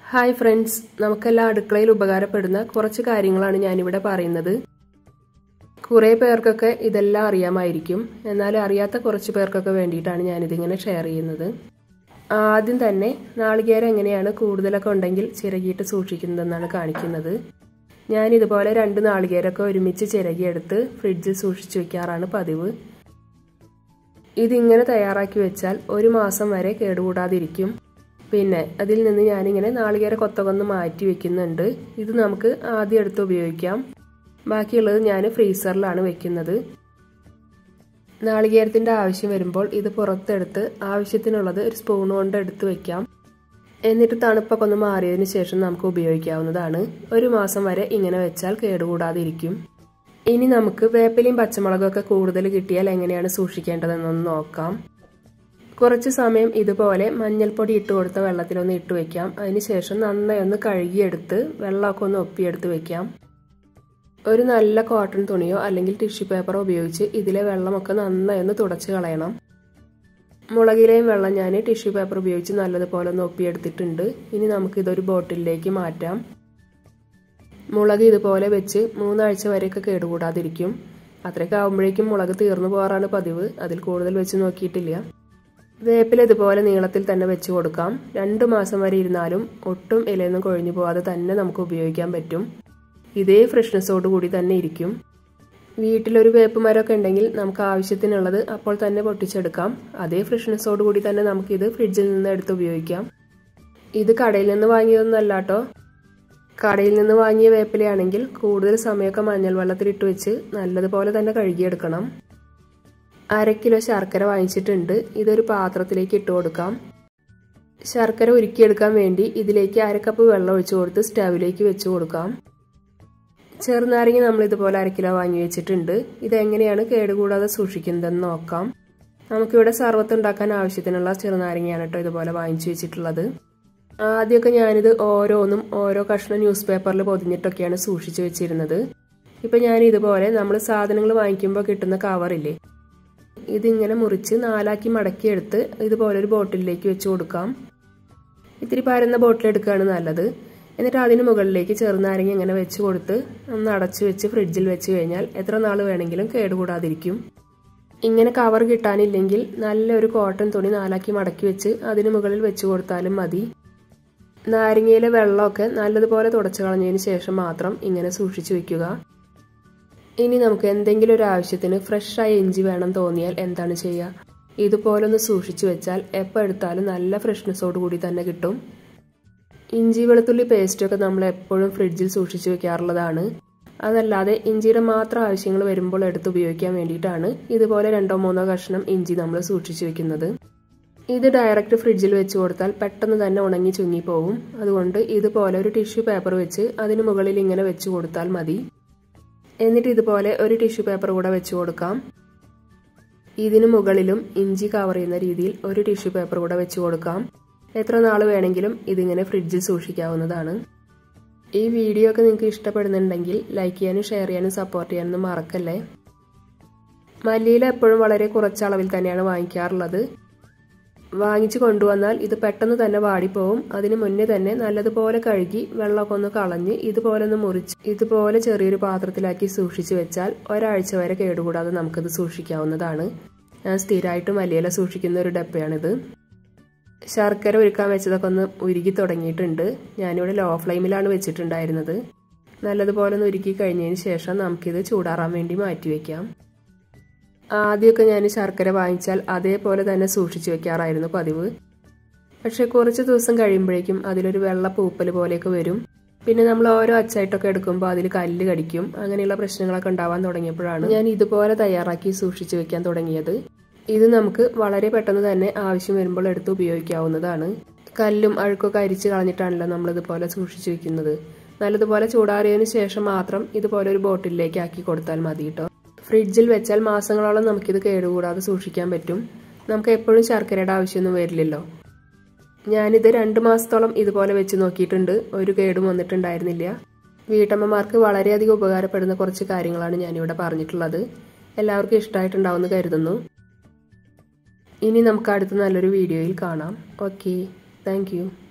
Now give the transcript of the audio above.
Hi friends, നമുക്കെല്ലാം അടുക്കളയിൽ ഉപകാരപ്പെടുന്ന കുറച്ച് കാര്യങ്ങളാണ് ഞാനിവിടെ പറയുന്നത്. കുറേ പേർക്കൊക്കെ ഇതെല്ലാം അറിയാമായിരിക്കും, എന്നാൽ അറിയാത്ത കുറച്ച് പേർക്കൊക്കെ വേണ്ടിയിട്ടാണ് ഞാനിതിങ്ങനെ ഷെയർ ചെയ്യുന്നത്. ആദ്യം തന്നെ നാളികേരം എങ്ങനെയാണ് കൂടുതലൊക്കെ ഉണ്ടെങ്കിൽ ചിരകിയിട്ട് സൂക്ഷിക്കുന്നതെന്നാണ് കാണിക്കുന്നത്. ഞാനിതുപോലെ 2 നാളികേരമൊക്കെ ഒരുമിച്ച് ചിരകിയെടുത്ത് ഫ്രിഡ്ജിൽ സൂക്ഷിച്ചു വയ്ക്കാറാണ് പതിവ്. ഇതിങ്ങനെ തയ്യാറാക്കി വെച്ചാൽ 1 മാസം വരെ കേടുകൂടാതിരിക്കും. പിന്നെ അതിൽ നിന്ന് ഞാനിങ്ങനെ നാളികേര കൊത്തൊക്കെ മാറ്റി വെക്കുന്നുണ്ട്. ഇത് നമുക്ക് ആദ്യം എടുത്ത് ഉപയോഗിക്കാം. ബാക്കിയുള്ളത് ഞാൻ ഫ്രീസറിലാണ് വെക്കുന്നത്. നാളികേരത്തിൻ്റെ ആവശ്യം വരുമ്പോൾ ഇത് പുറത്തെടുത്ത് ആവശ്യത്തിനുള്ളത് ഒരു സ്പൂൺ കൊണ്ട് എടുത്ത് വെക്കാം. എന്നിട്ട് തണുപ്പൊക്കെ ഒന്ന് മാറിയതിന് ശേഷം നമുക്ക് ഉപയോഗിക്കാവുന്നതാണ്. 1 മാസം വരെ ഇങ്ങനെ വെച്ചാൽ കേടുകൂടാതിരിക്കും. ഇനി നമുക്ക് വേപ്പിലയും പച്ചമുളകൊക്കെ കൂടുതൽ കിട്ടിയാൽ എങ്ങനെയാണ് സൂക്ഷിക്കേണ്ടതെന്നൊന്ന് നോക്കാം. കുറച്ച് സമയം ഇതുപോലെ മഞ്ഞൾപ്പൊടി ഇട്ട് കൊടുത്ത വെള്ളത്തിലൊന്ന് ഇട്ട് വെക്കാം. അതിനുശേഷം നന്നായി ഒന്ന് കഴുകിയെടുത്ത് വെള്ളമൊക്കെ ഒന്ന് ഒപ്പിയെടുത്ത് വെക്കാം. ഒരു നല്ല കോട്ടൺ തുണിയോ അല്ലെങ്കിൽ ടിഷ്യൂ പേപ്പറോ ഉപയോഗിച്ച് ഇതിലെ വെള്ളമൊക്കെ നന്നായി ഒന്ന് തുടച്ച് കളയണം. മുളകിലെയും വെള്ളം ഞാൻ ടിഷ്യൂ പേപ്പർ ഉപയോഗിച്ച് നല്ലതുപോലെ ഒന്ന് ഒപ്പിയെടുത്തിട്ടുണ്ട്. ഇനി നമുക്കിതൊരു ബോട്ടിലേക്ക് മാറ്റാം. മുളക് ഇതുപോലെ വെച്ച് 3 ആഴ്ച വരെയൊക്കെ കേടുകൂടാതിരിക്കും. അത്രയൊക്കെ ആകുമ്പോഴേക്കും മുളക് തീർന്നു പോകാറാണ് പതിവ്. അതിൽ കൂടുതൽ വെച്ച് നോക്കിയിട്ടില്ല. വേപ്പില ഇതുപോലെ നീളത്തിൽ തന്നെ വെച്ച് കൊടുക്കാം. 2 മാസം വരെ ഇരുന്നാലും ഒട്ടും ഇലയൊന്നും കൊഴിഞ്ഞു പോകാതെ തന്നെ നമുക്ക് ഉപയോഗിക്കാൻ പറ്റും. ഇതേ ഫ്രഷ്നെസ്സോട് കൂടി തന്നെ ഇരിക്കും. വീട്ടിലൊരു വേപ്പ് മരമൊക്കെ ഉണ്ടെങ്കിൽ നമുക്ക് ആവശ്യത്തിനുള്ളത് അപ്പോൾ തന്നെ പൊട്ടിച്ചെടുക്കാം. അതേ ഫ്രഷ്നെസ്സോട് കൂടി തന്നെ നമുക്കിത് ഫ്രിഡ്ജിൽ നിന്ന് എടുത്ത് ഉപയോഗിക്കാം. ഇത് കടയിൽ നിന്ന് വാങ്ങിയതൊന്നല്ല കേട്ടോ. കടയിൽ നിന്ന് വാങ്ങിയ വേപ്പിലയാണെങ്കിൽ കൂടുതൽ സമയമൊക്കെ മഞ്ഞൾ വെള്ളത്തിലിട്ട് വെച്ച് നല്ലതുപോലെ തന്നെ കഴുകിയെടുക്കണം. 1/2 കിലോ ശർക്കര വാങ്ങിച്ചിട്ടുണ്ട്. ഇതൊരു പാത്രത്തിലേക്ക് ഇട്ട് കൊടുക്കാം. ശർക്കര ഉരുക്കിയെടുക്കാൻ വേണ്ടി ഇതിലേക്ക് 1/2 കപ്പ് വെള്ളം ഒഴിച്ചു കൊടുത്ത് സ്റ്റവിലേക്ക് വെച്ച് കൊടുക്കാം. ചെറുനാരങ്ങ നമ്മൾ ഇതുപോലെ 1/2 കിലോ വാങ്ങി വെച്ചിട്ടുണ്ട്. ഇതെങ്ങനെയാണ് കേടുകൂടാതെ സൂക്ഷിക്കുന്നതെന്ന് നോക്കാം. നമുക്കിവിടെ സർവത്ത് ഉണ്ടാക്കാൻ ആവശ്യത്തിനുള്ള ചെറുനാരങ്ങയാണ് കേട്ടോ ഇതുപോലെ വാങ്ങിച്ചു വെച്ചിട്ടുള്ളത്. ആദ്യമൊക്കെ ഞാനിത് ഓരോന്നും ഓരോ കഷ്ണം ന്യൂസ് പേപ്പറിൽ പൊതിഞ്ഞിട്ടൊക്കെയാണ് സൂക്ഷിച്ചു വെച്ചിരുന്നത്. ഇപ്പം ഞാൻ ഇതുപോലെ നമ്മൾ സാധനങ്ങൾ വാങ്ങിക്കുമ്പോൾ കിട്ടുന്ന കവറില്ലേ, ഇതിങ്ങനെ മുറിച്ച് 4ആക്കി മടക്കിയെടുത്ത് ഇതുപോലെ ഒരു ബോട്ടിലേക്ക് വെച്ച് കൊടുക്കാം. ഇത്തിരി പരന്ന ബോട്ടിൽ എടുക്കുകയാണ് നല്ലത്. എന്നിട്ട് അതിന് മുകളിലേക്ക് ചെറുനാരങ്ങ ഇങ്ങനെ വെച്ച് കൊടുത്ത് ഒന്ന് അടച്ചു വെച്ച് ഫ്രിഡ്ജിൽ വെച്ച് കഴിഞ്ഞാൽ എത്ര നാൾ വേണമെങ്കിലും കേടുകൂടാതിരിക്കും. ഇങ്ങനെ കവർ കിട്ടാനില്ലെങ്കിൽ നല്ലൊരു കോട്ടൺ തുണി 4ആക്കി മടക്കി വെച്ച് അതിന് മുകളിൽ വെച്ച് കൊടുത്താലും മതി. നാരങ്ങയിലെ വെള്ളമൊക്കെ നല്ലതുപോലെ തുടച്ചു കളഞ്ഞതിന് ശേഷം മാത്രം ഇങ്ങനെ സൂക്ഷിച്ചു വെക്കുക. ഇനി നമുക്ക് എന്തെങ്കിലും ഒരു ആവശ്യത്തിന് ഫ്രഷായ ഇഞ്ചി വേണം തോന്നിയാൽ എന്താണ് ചെയ്യുക? ഇതുപോലൊന്ന് സൂക്ഷിച്ചു വെച്ചാൽ എപ്പോൾ എടുത്താലും നല്ല ഫ്രഷ്നെസ്സോട് കൂടി തന്നെ കിട്ടും. ഇഞ്ചി വെളുത്തുള്ളി പേസ്റ്റൊക്കെ നമ്മൾ എപ്പോഴും ഫ്രിഡ്ജിൽ സൂക്ഷിച്ചു വെക്കാറുള്ളതാണ്. അതല്ലാതെ ഇഞ്ചിയുടെ മാത്രം ആവശ്യങ്ങൾ വരുമ്പോൾ എടുത്ത് ഉപയോഗിക്കാൻ വേണ്ടിയിട്ടാണ് ഇതുപോലെ 2-3 കഷ്ണം ഇഞ്ചി നമ്മൾ സൂക്ഷിച്ചു വെക്കുന്നത്. ഇത് ഡയറക്റ്റ് ഫ്രിഡ്ജിൽ വെച്ച് കൊടുത്താൽ പെട്ടെന്ന് തന്നെ ഉണങ്ങി ചുങ്ങിപ്പോവും. അതുകൊണ്ട് ഇതുപോലെ ഒരു ടിഷ്യൂ പേപ്പർ വെച്ച് അതിന് മുകളിൽ ഇങ്ങനെ വെച്ച് കൊടുത്താൽ മതി. എന്നിട്ട് ഇതുപോലെ ഒരു ടിഷ്യൂ പേപ്പർ കൂടെ വെച്ച് കൊടുക്കാം. ഇതിന് മുകളിലും ഇഞ്ചി കവർ ചെയ്യുന്ന രീതിയിൽ ഒരു ടിഷ്യൂ പേപ്പർ കൂടെ വെച്ച് കൊടുക്കാം. എത്ര നാൾ വേണമെങ്കിലും ഇതിങ്ങനെ ഫ്രിഡ്ജിൽ സൂക്ഷിക്കാവുന്നതാണ്. ഈ വീഡിയോ ഒക്കെ നിങ്ങൾക്ക് ഇഷ്ടപ്പെടുന്നുണ്ടെങ്കിൽ ലൈക്ക് ചെയ്യാനും ഷെയർ ചെയ്യാനും സപ്പോർട്ട് ചെയ്യാനൊന്നും മറക്കല്ലേ. മല്ലിയില എപ്പോഴും വളരെ കുറച്ച് അളവിൽ തന്നെയാണ് വാങ്ങിക്കാറുള്ളത്. വാങ്ങിച്ചു കൊണ്ടുവന്നാൽ ഇത് പെട്ടെന്ന് തന്നെ വാടിപ്പോവും. അതിന് മുന്നേ തന്നെ നല്ലതുപോലെ കഴുകി വെള്ളമൊക്കെ ഒന്ന് കളഞ്ഞ് ഇതുപോലെ ഒന്ന് മുറിച്ച് ഇതുപോലെ ചെറിയൊരു പാത്രത്തിലാക്കി സൂക്ഷിച്ചു വെച്ചാൽ 1 ആഴ്ച വരെ കേടുകൂടാതെ നമുക്കിത് സൂക്ഷിക്കാവുന്നതാണ്. ഞാൻ സ്ഥിരമായിട്ട് മല്ലിയില സൂക്ഷിക്കുന്ന ഒരു ഡപ്പയാണിത്. ശർക്കര ഉരുക്കാൻ വെച്ചതൊക്കെ ഒന്ന് ഉരുകി തുടങ്ങിയിട്ടുണ്ട്. ഞാനിവിടെ ലോ ഫ്ലെയിമിലാണ് വെച്ചിട്ടുണ്ടായിരുന്നത്. നല്ലതുപോലെ ഒന്ന് ഉരുക്കി കഴിഞ്ഞതിന് ശേഷം നമുക്കിത് ചൂടാറാൻ വേണ്ടി മാറ്റി വയ്ക്കാം. ആദ്യമൊക്കെ ഞാൻ ശർക്കര വാങ്ങിച്ചാൽ അതേപോലെ തന്നെ സൂക്ഷിച്ചു വെക്കാറായിരുന്നു പതിവ്. പക്ഷെ കുറച്ച് ദിവസം കഴിയുമ്പോഴേക്കും അതിലൊരു വെള്ള പൂപ്പൽ പോലെയൊക്കെ വരും. പിന്നെ നമ്മൾ ഓരോ അച്ചായിട്ടൊക്കെ എടുക്കുമ്പോൾ അതിൽ കല്ല് കടിക്കും. അങ്ങനെയുള്ള പ്രശ്നങ്ങളൊക്കെ ഉണ്ടാവാൻ തുടങ്ങിയപ്പോഴാണ് ഞാൻ ഇതുപോലെ തയ്യാറാക്കി സൂക്ഷിച്ചു വെക്കാൻ തുടങ്ങിയത്. ഇത് നമുക്ക് വളരെ പെട്ടെന്ന് തന്നെ ആവശ്യം വരുമ്പോൾ എടുത്ത് ഉപയോഗിക്കാവുന്നതാണ്. കല്ലും അഴുക്കൊക്കെ അരിച്ച് കളഞ്ഞിട്ടാണല്ലോ നമ്മളിതുപോലെ സൂക്ഷിച്ചു വെക്കുന്നത്. നല്ലതുപോലെ ചൂടാറിയതിന് ശേഷം മാത്രം ഇതുപോലെ ഒരു ബോട്ടിലേക്ക് ആക്കി കൊടുത്താൽ മതി കേട്ടോ. ഫ്രിഡ്ജിൽ വെച്ചാൽ മാസങ്ങളോളം നമുക്കിത് കേടുകൂടാതെ സൂക്ഷിക്കാൻ പറ്റും. നമുക്ക് എപ്പോഴും ശർക്കരയുടെ ആവശ്യമൊന്നും വരില്ലല്ലോ. ഞാനിത് 2 മാസത്തോളം ഇതുപോലെ വെച്ച് നോക്കിയിട്ടുണ്ട്. ഒരു കേടും വന്നിട്ടുണ്ടായിരുന്നില്ല. വീട്ടമ്മമാർക്ക് വളരെയധികം ഉപകാരപ്പെടുന്ന കുറച്ച് കാര്യങ്ങളാണ് ഞാനിവിടെ പറഞ്ഞിട്ടുള്ളത്. എല്ലാവർക്കും ഇഷ്ടമായിട്ടുണ്ടാവുമെന്ന് കരുതുന്നു. ഇനി നമുക്ക് അടുത്ത നല്ലൊരു വീഡിയോയിൽ കാണാം. Okay, thank U.